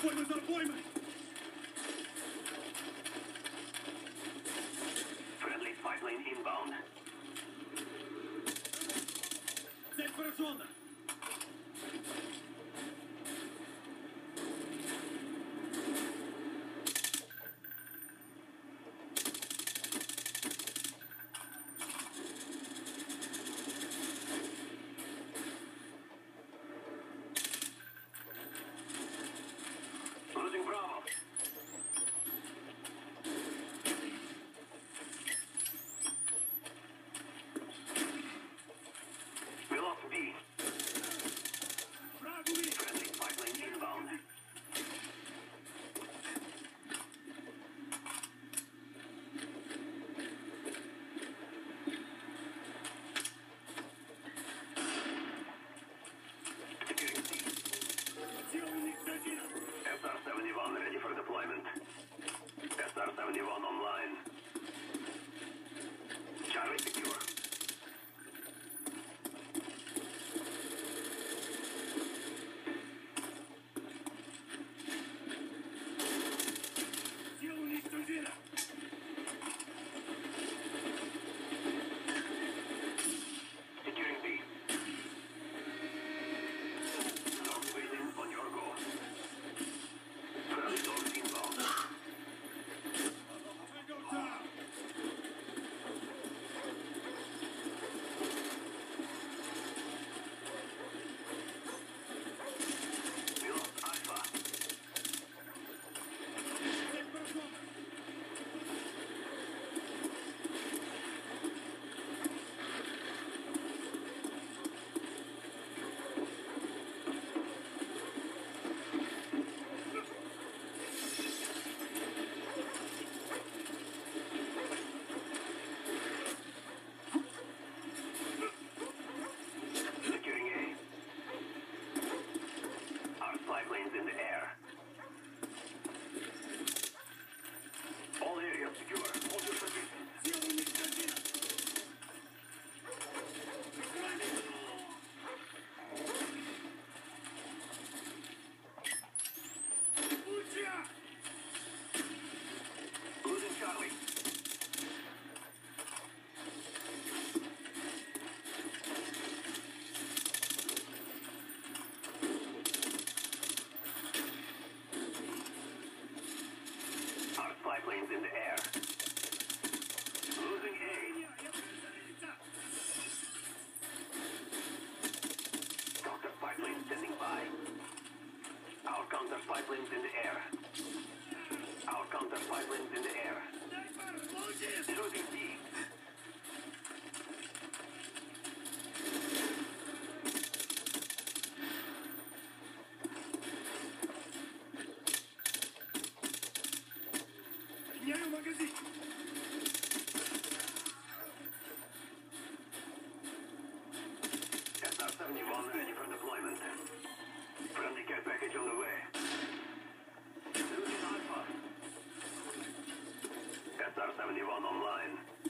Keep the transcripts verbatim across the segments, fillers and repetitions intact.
Обойма за обоймой! Friendly spy plane inbound. Цель поражена! Losing Bravo. We lost B. Браво! Friendly spy plane inbound. Securing C. Сделанный один! S R seventy-one ready for deployment. S R seventy-one online. Charlie secure. Сделанный один! Securing B. Zone waiting on your go. Friendly zone inbound. I go down! We lost Alpha. Цель поражена! Securing A. Our spy planes in the air. All areas secure. Hold your position. Сделанный один! Уча! Losing Charlie. Our spy planes in the air. Losing A. Я прицелился! Counter spy plane standing by. Our counter spy planes in the air. Our counter spy planes in the air. Снайпер! Молодец! Shooting B. Меняю магазин! S R seventy-one ready for deployment. Friendly care package on the way. Losing Alpha. S R seventy-one online.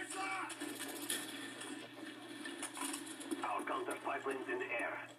Presa! Our counter spy planes in the air.